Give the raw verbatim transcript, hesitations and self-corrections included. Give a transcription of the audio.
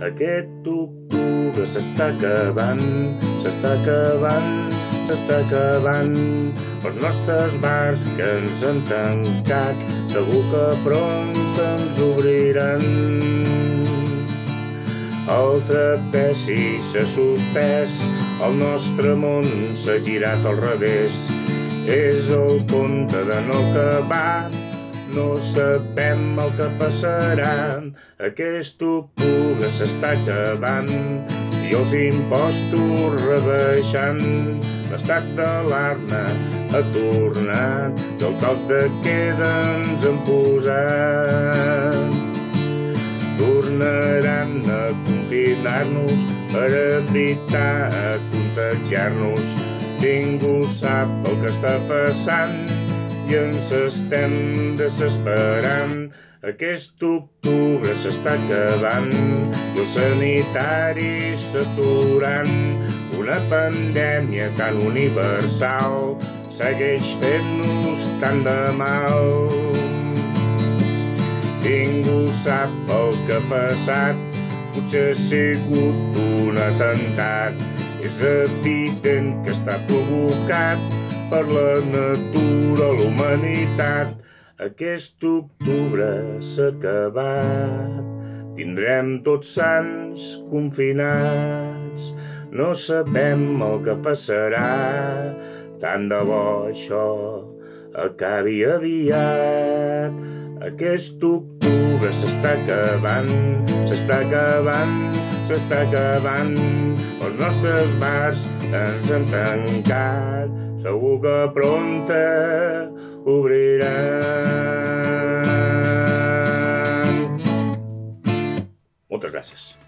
Aquest octubre s'està acabant, s'està acabant, s'està acabant. Els nostres bars que ens han tancat, segur que pront ens obriran. El trapezi s'ha suspès, el nostre món s'ha girat al revés. És el conte de no acabar, no sabem el que passarà. Aquest octubre s'està acabant i els impostos rebaixant. L'estat d'alarma ha tornat i el toc de queda ens han posat. Tornaran a confinar-nos per evitar contagiar-nos. Ningú sap el que està passant i ens estem desesperant. Aquest octubre s'està acabant i els sanitaris s'aturan. Una pandèmia tan universal segueix fent-nos tant de mal. Ningú sap el que ha passat, potser ha sigut un atemptat. És evident que està provocat per la natura o la humanitat. Aquest octubre s'ha acabat, tindrem tots sants confinats. No sabem el que passarà, tant de bo això acabi aviat. Aquest octubre s'està acabant, s'està acabant, s'està acabant. Els nostres bars ens han tancat, segur que prompte obriran. Moltes gràcies.